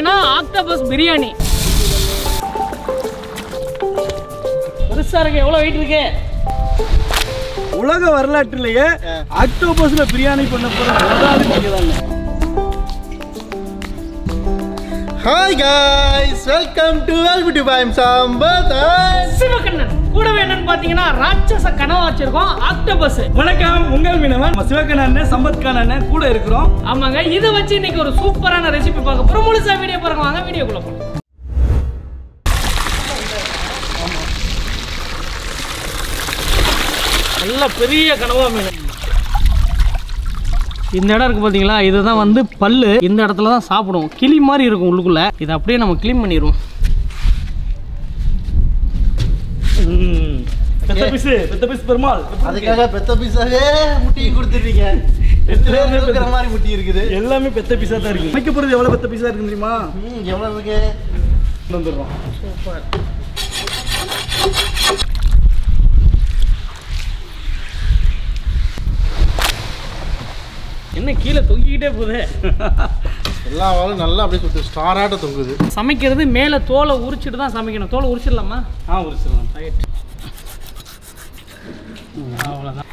பாத்தீங்கன்னா ஆக்டோபஸ் பிரியாணி. பெருசா இருக்கு. எவ்வளவு வெயிட் இருக்கு? உலக வரலாற்றிலேயே ஆக்டோபஸ்ல பிரியாணி பண்ண போற முதல் நீங்கதாங்க. Hi guys, welcome to Albutubaim Sambata. Sivakannan கூடவே என்னன்னு பாத்தீங்கன்னா ராட்சச கனவா வச்சிருக்கோம் ஆக்டோபஸ். வணக்கம், உங்கள் மீனவன் சிவகண்ணன் சம்பத் கானன் கூட இருக்கிறோம். ஆமாங்க, இதை வச்சு இன்னைக்கு ஒரு சூப்பரான ரெசிபி பார்க்க போறோம். முழுசா வீடியோ பாருங்க, வாங்க வீடியோக்குள்ள போலாம். நல்ல பெரிய கனவா மீன். இந்த இடம் இருக்கு பாத்தீங்களா, இதுதான் வந்து பல்லு. இந்த இடத்துல தான் சாப்பிடுவோம். கிளி மாதிரி இருக்கும் உள்ளுக்குள்ள. இதை அப்படியே நம்ம க்ளீன் பண்ணிடுவோம். பெத்த பீஸ் பெருமாள். அதுக்காக பெத்த பீஸாவே முட்டியை கொடுத்துருவீங்க. இருக்கிற மாதிரி முட்டி இருக்குது. எல்லாமே பெத்த பீஸா தான் இருக்கு. வைக்க போறது எவ்வளவு பெத்த பீஸா இருக்கு தெரியுமா? எவ்வளவு இருக்கு? வந்துடுறோம். சூப்பர். என்ன கீழே தொங்கிக்கிட்டே போகுது. எல்லா வாழும் நல்லா அப்படியே சுட்டு ஸ்டாராட்ட தொங்குது. சமைக்கிறது மேலே தோலை உரிச்சிட்டு தான் சமைக்கணும். தோலை உரிச்சிடலாமா? உரிச்சிடலாம். ரைட், அவ்வளோதான்.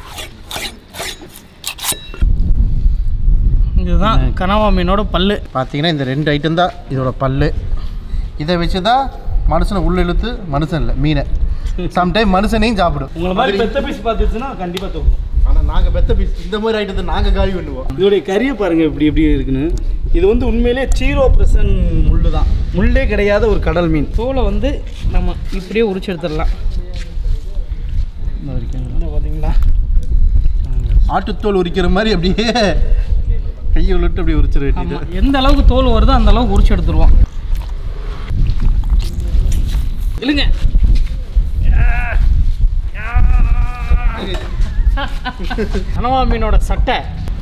இதுதான் கனவா மீனோட பல்லு. பார்த்தீங்கன்னா இந்த ரெண்டு ஐட்டம் தான் இதோட பல்லு. இதை வச்சு தான் மனுஷனை உள்ள இழுத்து, மனுஷன் இல்லை மீனை சம்டைம் மனுஷனையும் சாப்பிடும். உங்களை மாதிரி பெத்த பீஸ் பார்த்துச்சுன்னா கண்டிப்பாக தொகும். ஆனால் நாங்கள் பெத்த பீஸ் இந்த மாதிரி ஐட்டத்தை நாங்கள் காலி பண்ணுவோம். இதோடைய கறியை பாருங்க எப்படி எப்படி இருக்குன்னு. இது வந்து உண்மையிலே 0% முள்ளு தான். முள்ளே கிடையாத ஒரு கடல் மீன். தோலை வந்து நம்ம இப்படியே உரிச்சு எடுத்துடலாம். பார்த்தீங்களா, ஆட்டுத்தோல் உரிக்கிற மாதிரி அப்படியே கையை விட்டு அப்படியே உரிச்சிட வேண்டியது. எந்த அளவுக்கு தோல் வருதோ அந்த அளவுக்கு உரிச்சு எடுத்துருவோம். இல்லைங்க, கனவா மீனோட சட்டை.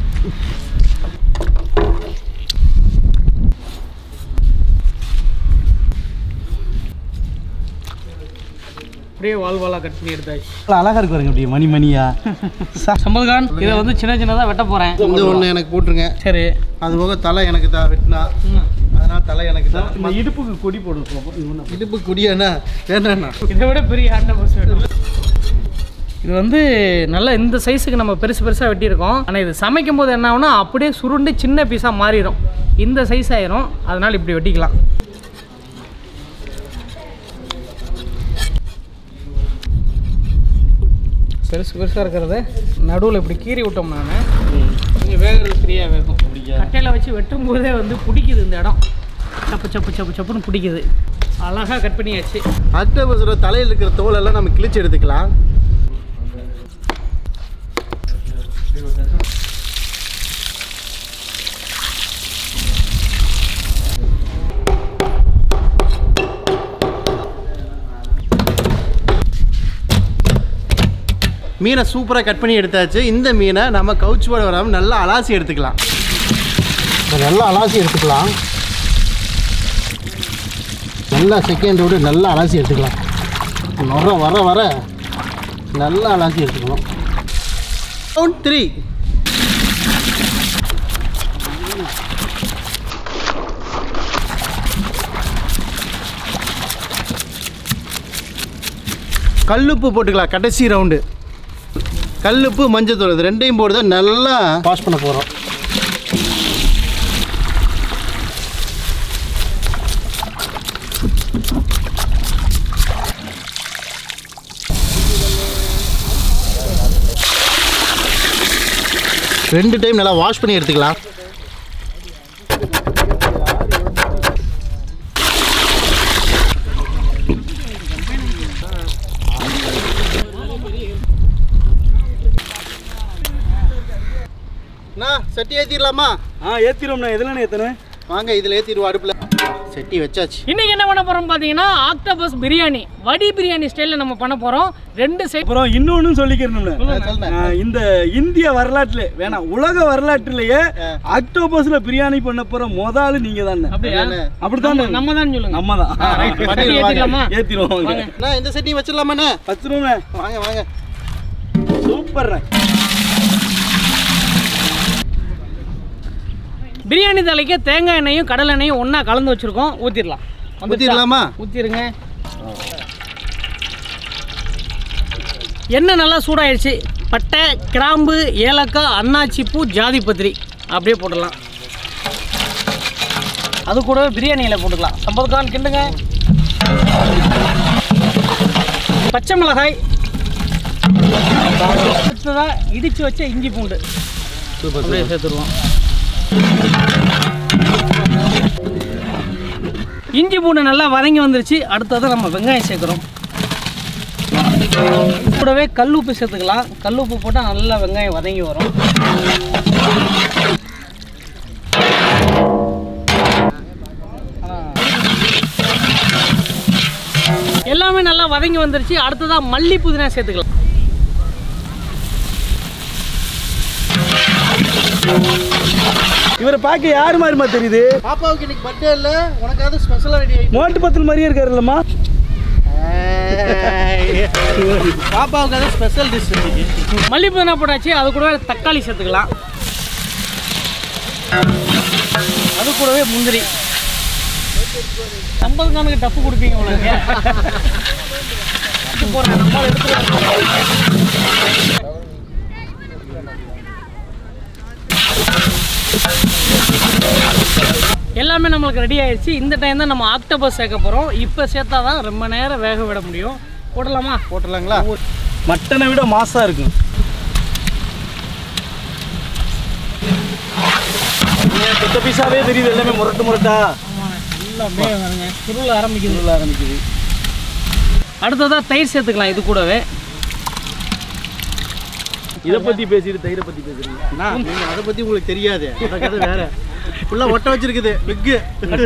அப்படியே வால்வாலா கட் பண்ணி எடுத்தாச்சு. அழகா இருக்கு பாருங்க அப்படியே மணி மணியா. சம்பத்கான், இதை வந்து சின்ன சின்னதாக வெட்ட போகிறேன். இந்த ஒன்று எனக்கு போட்டுருங்க. சரி, அது போக தலை எனக்கு தான் வெட்டினா, அதனால தலை எனக்கு தான். இந்த இடுப்புக்கு கொடி போடுவோம். இடுப்பு குடியாண்ணா வேணாண்ணா. இதை விட பெரிய ஆக்டோபஸ் வேணும். இது வந்து நல்லா இந்த சைஸுக்கு நம்ம பெருசு பெருசாக வெட்டியிருக்கோம். ஆனால் இது சமைக்கும் போது என்ன ஆகுனா அப்படியே சுருண்டு சின்ன பீஸாக மாறிடும். இந்த சைஸ் ஆயிரும். அதனால் இப்படி வெட்டிக்கலாம். பெருசு பெருசாக இருக்கிறத நடுவில் இப்படி கீறி விட்டோம்னா கொஞ்சம் வேகிறது ஃப்ரீயாக வேகும். கட்டையில் வச்சு வெட்டும் போதே வந்து பிடிக்குது. இந்த இடம் சப்பு சப்பு சப்பு சப்புன்னு பிடிக்குது. அழகாக கட் பண்ணியாச்சு. ஆக்டோபஸோட தலையில் இருக்கிற தோலெல்லாம் நம்ம கிழிச்சு எடுத்துக்கலாம். மீனை சூப்பராக கட் பண்ணி எடுத்தாச்சு. இந்த மீனை நம்ம கவுச்சு போட வராமல் நல்லா அலாசி எடுத்துக்கலாம். நல்லா அலாசி எடுத்துக்கலாம். நல்லா செகண்டோடு நல்லா அலாசி எடுத்துக்கலாம். நுர வர வர நல்லா அலாசி எடுத்துக்கணும். ரவுண்ட் 3. கல்லுப்பு போட்டுக்கலாம். கடைசி ரவுண்டு கல்லுப்பு மஞ்சத்தூள் இது ரெண்டையும் போட்டு தான் நல்லா வாஷ் பண்ண போகிறோம். ரெண்டு டைம் நல்லா வாஷ் பண்ணி எடுத்துக்கலாம். சட்டி ஏற்றிடலாமா? ஏற்றிடும்ண்ணா. எதில் ஏற்றணும்? வாங்க இதில் ஏற்றிடுவோம். அடுப்பில் செட்டி வச்சாச்சு. இன்னைக்கு என்ன பண்ண போறோம் பாத்தீங்கன்னா ஆக்டோபஸ் பிரியாணி. வடி பிரியாணி ஸ்டைல்ல நம்ம பண்ண போறோம். ரெண்டு சைடு. அப்புறம் இன்னொன்னு சொல்லிக்கிறேன். இந்த இந்திய வரலாற்றிலே வேணாம் உலக வரலாற்றிலேயே ஆக்டோபஸ்ல பிரியாணி பண்ண போற முதல் நீங்க தானே. அப்படிதான் நம்ம தான் சொல்லுங்க. நம்ம தான் ஏத்திடுவோம். இந்த செட்டி வச்சிடலாமாண்ணே? வச்சிருவோம். வாங்க வாங்க. சூப்பர். பிரியாணி தலைக்கு தேங்காய் எண்ணெயும் கடலை எண்ணெயும் ஒன்றா கலந்து வச்சுருக்கோம். ஊற்றிடலாமா? ஊற்றிடுங்க. எண்ணெய் நல்லா சூடாயிடுச்சு. பட்டை, கிராம்பு, ஏலக்காய், அன்னாச்சி பூ, ஜாதி பத்திரி அப்படியே போட்டுடலாம். அது கூட பிரியாணியில் போட்டுக்கலாம். சம்பதுக்கான் கிண்டுங்க. பச்சை மிளகாய், இடித்து வச்ச இஞ்சி பூண்டு அப்படியே சேர்த்துருவோம். இஞ்சி பூண்டு நல்லா வதங்கி வந்துருச்சு. அடுத்தது நம்ம வெங்காயம் சேர்க்குறோம். கூடவே கல் உப்பு சேர்த்துக்கலாம். கல் உப்பு போட்டால் நல்லா வெங்காயம் வதங்கி வரும். எல்லாமே நல்லா வதங்கி வந்துருச்சு. அடுத்ததாக மல்லி புதினா சேர்த்துக்கலாம். இவரை பார்க்க யார் மாதிரிமா தெரியுது? பாப்பாவுக்கு இன்னைக்கு பர்த்டே இல்ல, உனக்காவது ஸ்பெஷலா ரெடி ஆயிடுச்சு. மோட்டு பத்தல் மாதிரியே இருக்காருல்லம்மா. பாப்பாவுக்காக ஸ்பெஷல் டிஷ் இருக்கு. மல்லி புதினா போட்டாச்சு. அது கூடவே தக்காளி சேர்த்துக்கலாம். அது கூடவே முந்திரி. 50 நாளுக்கு டப்பு கொடுப்பீங்க உங்களுக்கு. போடுறேன் நம்ம எல்லாமே நம்மளுக்கு ரெடி ஆயிடுச்சு. இந்த டைம் தான் நம்ம ஆக்டோபஸ் சேர்க்க போகிறோம். இப்போ சேர்த்தா தான் ரொம்ப நேரம் வேக விட முடியும். போடலாமா? போட்டுடலாங்களா? மட்டனை விட மாசாக இருக்கும். கொத்த பீஸாவே தெரியுது. எல்லாமே முரட்டா எல்லாமே வருங்க. சுருள ஆரம்பிக்குது. அடுத்ததாக தயிர் சேர்த்துக்கலாம். இது கூடவே இதை பற்றி பேசிட்டு தயிரை பற்றி பேசுறீங்க. நீங்கள் அதை பற்றி உங்களுக்கு தெரியாது. அதை வேற ஃபுல்லாக ஒட்ட வச்சிருக்குது. பிக்கு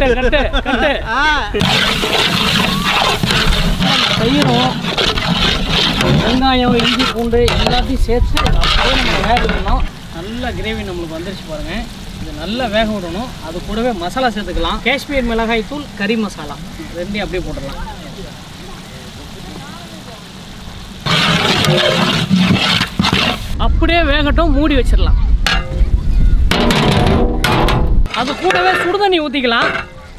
தயிரும் வெங்காயம், இஞ்சி பூண்டு எல்லாத்தையும் சேர்த்து அப்படியே நம்ம வேக விடணும். நல்ல கிரேவி நம்மளுக்கு வந்துருச்சு பாருங்கள். இது நல்லா வேக விடணும். அது கூடவே மசாலா சேர்த்துக்கலாம். காஷ்மீர் மிளகாய் தூள், கறி மசாலா ரெண்டையும் அப்படியே போட்டுடலாம். அப்படியே வேகட்டும். மூடி வச்சிடலாம். அது கூடவே சுடுதண்ணி ஊற்றிக்கலாம்.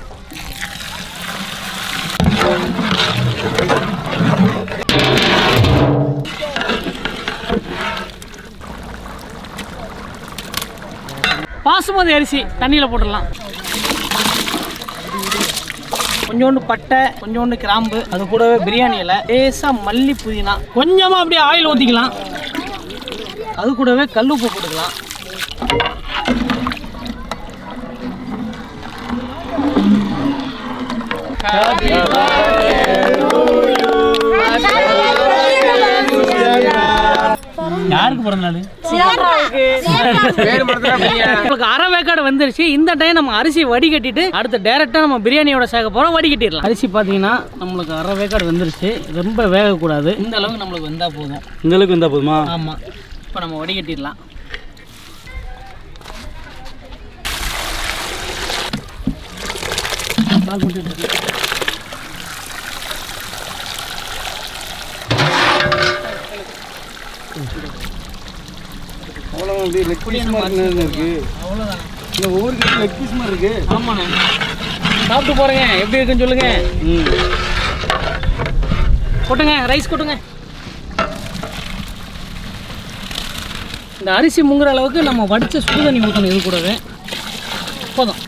பாசுமதி அரிசி தண்ணியில் போட்டுடலாம். கொஞ்சோண்டு பட்டை, கொஞ்சோண்டு கிராம்பு, அது கூடவே பிரியாணி இலை, லேசாக மல்லி புதினா, கொஞ்சமாக அப்படியே ஆயில் ஊற்றிக்கலாம். அது கூடவே கல் உப்பு போட்டுக்கலாம். யாருக்கு பிறந்த நாள்? உங்களுக்கு அரை வேக்காடு வந்துருச்சு. இந்த டைம் நம்ம அரிசி வடிகட்டிட்டு அடுத்து டைரக்டா நம்ம பிரியாணியோட சேர்க்க போறோம். வடிகட்டிடலாம். அரிசி பாத்தீங்கன்னா நம்மளுக்கு அரை வேக்காடு வந்துருச்சு. ரொம்ப வேகக்கூடாது. இந்த அளவுக்கு நம்மளுக்கு வந்தா போதும். இந்த அளவுக்கு வந்தா போதுமா? ஆமா. இப்போ நம்ம வடிகட்டிடலாம். அவ்வளோதான். லெக் பீஸ் மாதிரி இருக்கு. அவ்வளோதான். இந்த ஒவ்வொரு லெக் பீஸ் மாதிரி இருக்கு. ஆமாண்ணே. சாப்பிட்டு போறேங்க. எப்படி இருக்குன்னு சொல்லுங்க. கொட்டுங்க. ரைஸ் கொட்டுங்க. இந்த அரிசி முங்குற அளவுக்கு நம்ம வடிச்ச சுடு தண்ணி ஊற்றணும். இது கூடவே போதும்.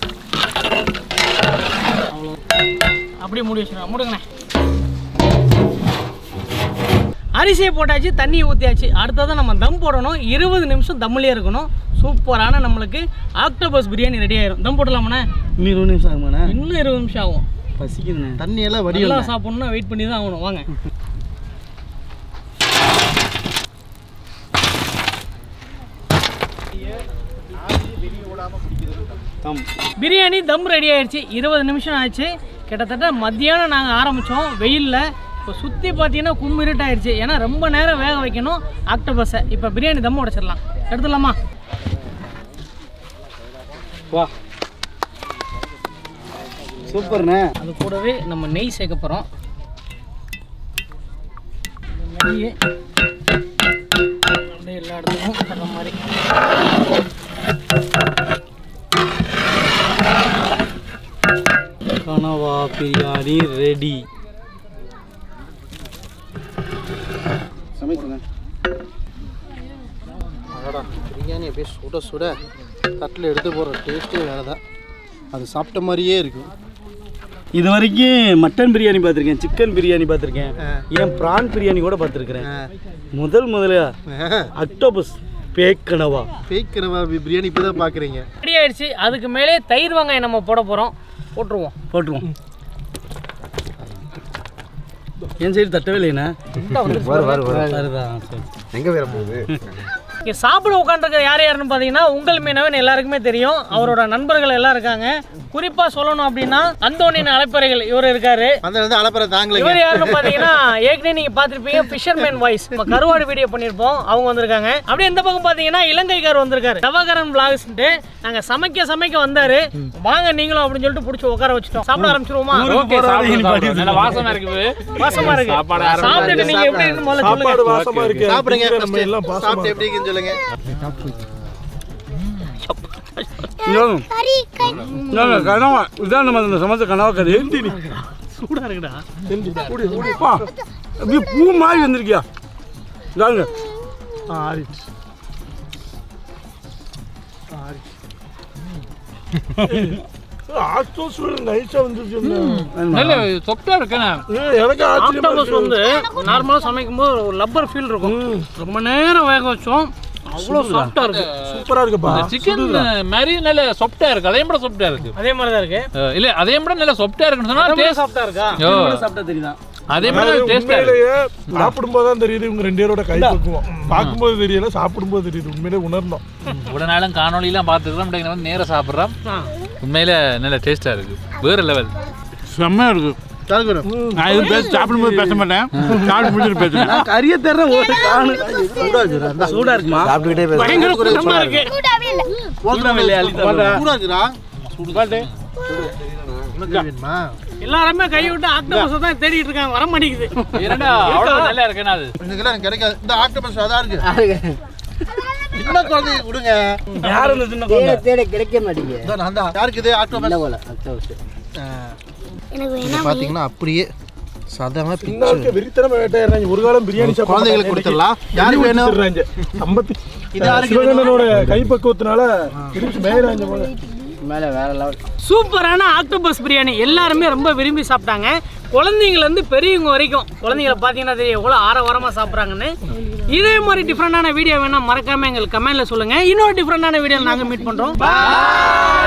அவ்வளோ. அப்படியே மூடி வச்சுருவோம். மூடுங்கண்ணே. அரிசியை போட்டாச்சு, தண்ணியை ஊற்றியாச்சு. அடுத்ததான் நம்ம தம் போடணும். 20 நிமிஷம் தம்மிலே இருக்கணும். சூப்பரான நம்மளுக்கு ஆக்டோபஸ் பிரியாணி ரெடி ஆயிரும். தம் போடலாமாண்ணே? இன்னும் 20 நிமிஷம் ஆகுமாண்ணே? இன்னும் 20 நிமிஷம் ஆகும். பசிக்குதுண்ணே. தண்ணியெல்லாம் வடியெல்லாம் சாப்பிட்ணுன்னா வெயிட் பண்ணி தான் ஆகணும். வாங்க. பிரியாணி தம் ரெடி ஆயிடுச்சு. 20 நிமிஷம் ஆச்சு. கிட்டத்தட்ட மத்தியானம் நாங்கள் ஆரம்பித்தோம் வெயிலில். இப்போ சுற்றி பார்த்தீங்கன்னா கும்மிருட்டாயிடுச்சு. ஏன்னா ரொம்ப நேரம் வேக வைக்கணும் ஆக்டோபஸை. இப்போ பிரியாணி தம் உடைச்சிடலாம். எடுத்துடலாமா? வா, சூப்பர்ண்ணே. அது கூடவே நம்ம நெய் சேர்க்க போகிறோம். நெய் அப்படியே எல்லா இடத்துக்கும் தர மாதிரி கனவா பிரியாணி ரெடி. சமைக்குங்க. அடடா, பிரியாணி அப்படியே சுட சுட தட்டில் எடுத்து போகிற டேஸ்ட்டே வேறு தான். அது சாப்பிட்ட மாதிரியே இருக்கும். இது வரைக்கும் மட்டன் பிரியாணி பார்த்துருக்கேன், சிக்கன் பிரியாணி பார்த்துருக்கேன், ஏன் ப்ரான் பிரியாணி கூட பார்த்துருக்குறேன். முதல்ல அக்டோபஸ் பேக் கனவா பிரியாணி இப்போ தான் பார்க்குறீங்க. ரெடி ஆயிடுச்சு. அதுக்கு மேலே தயிர் வெங்காயம் நம்ம போட போகிறோம். போட்டுருவோம். என் சைடு தட்டவே இல்லைண்ணா. எங்கே வேற போகுது? இங்கே சாப்பிட உட்காந்துருக்க யார் யாருன்னு பார்த்தீங்கன்னா உங்கள் மீனவன் எல்லாருக்குமே தெரியும். அவரோட நண்பர்கள் எல்லாம் இருக்காங்க. குறிப்பாக சொல்லணும் அப்படின்னா அந்தோனின் அலைப்பறைகள் இவர் இருக்காரு. இவர் யாருன்னு பார்த்தீங்கன்னா ஏற்கனவே நீங்கள் பார்த்துருப்பீங்க ஃபிஷர்மேன் வாய்ஸ். இப்போ கருவாடு வீடியோ பண்ணியிருப்போம், அவங்க வந்திருக்காங்க. அப்படியே இந்த பக்கம் பார்த்தீங்கன்னா இலங்கைக்கார் வந்திருக்காரு, தவகரன் விளாக்ஸ்ன்ட்டு. நாங்கள் சமைக்க வந்தாரு. வாங்க நீங்களும் அப்படின்னு சொல்லிட்டு பிடிச்சி உட்கார வச்சுட்டோம். சாப்பிட ஆரம்பிச்சிருவோமா? வாசமா இருக்கு. சாப்பிட்டுட்டு நீங்க எப்படி இருக்கு முதல்ல சொல்லுங்க. சாப்பிடுங்க எப்படின்னு சொல்லுங்க. கனவா இதான் நம்ம அந்த சமைச்ச கனவா கறி. சூடா இருக்குடா. அப்படியே பூ மாதிரி வந்திருக்கியா? இதாங்க ஆக்டோபஸ் வந்து நார்மலா சமைக்கும் போது ஒரு லப்பர் ஃபீல் இருக்கும். ரொம்ப நேரம் வேக வச்சோம், அவ்வளோ சாஃப்டா இருக்கு. சூப்பரா இருக்குப்பா. சிக்கன் மாதிரி நல்ல சாஃப்டா இருக்கு. அதே மாதிரி சாஃப்டா இருக்கு. அதே மாதிரி தான் இருக்கு. இல்ல அதே மாதிரி நல்ல சாஃப்டா இருக்குன்னு சொன்னா டேஸ்ட் சாஃப்டா இருக்கா? சாப்பிட்டா தெரியுதா? அதே மாதிரி டேஸ்டா இருக்கு. சாப்பிடும்போது தான் தெரியுது இவங்க ரெண்டு பேரோட கை பக்குவம். பார்க்கும்போது தெரியல, சாப்பிடும்போது தெரியுது. உண்மையிலே உணர்ந்தோம். உடனாலும் காணொலியெல்லாம் பார்த்துக்கிறோம், நேர சாப்பிட்றோம். உண்மையில நல்ல டேஸ்டா இருக்கு. வேற லெவல், செம்மையா இருக்கு. நான் இது சாப்பிடும்போது பேச மாட்டேன், சாப்பிட்டு முடிச்சுட்டு பேசுறேன். கறியை தர ஒரு காணு. சூடா இருக்குமா? பயங்கர கூட்டமா இருக்கு. எல்லாருமே கை விட்டு ஆக்டோபஸ் தான் தேடிட்டு இருக்காங்க, வர மாட்டேங்குது. அவ்வளவு நல்லா இருக்குன்னா அது இதுக்கெல்லாம் கிடைக்காது. இந்த ஆக்டோபஸ் அதான் இருக்கு. சின்ன குழந்தை கொடுங்க. யாரு இந்த சின்ன குழந்தை? தேட கிடைக்க மாட்டேங்குது. நான் தான். யாருக்கு இது ஆக்டோபஸ்? எனக்கு பாத்தீங்கன்னா அப்படியே சாதாரண இன்னொரு வெறித்தனமா வேட்டையாடுறாங்க. ஒரு காலம் பிரியாணி சாப்பிட்டு குழந்தைகளுக்கு கொடுத்துடலாம். யாருக்கு வேணும்? சம்பத்தி சிவகண்ணனோட கைப்பக்குவத்தினால மேயறாங்க போல. மேலே வேற லெவல். சூப்பரான ஆக்டோபஸ் பிரியாணி எல்லாருமே ரொம்ப விரும்பி சாப்பிட்டாங்க. குழந்தைங்கலேருந்து பெரியவங்க வரைக்கும். குழந்தைங்களை பார்த்தீங்கன்னா தெரியும் எவ்வளோ ஆரவாரமாக சாப்பிட்றாங்கன்னு. இதே மாதிரி டிஃப்ரெண்டான வீடியோ வேணால் மறக்காமல் எங்களுக்கு கமெண்ட்டில் சொல்லுங்கள். இன்னொரு டிஃப்ரெண்டான வீடியோவில் நாங்கள் மீட் பண்ணுறோம்.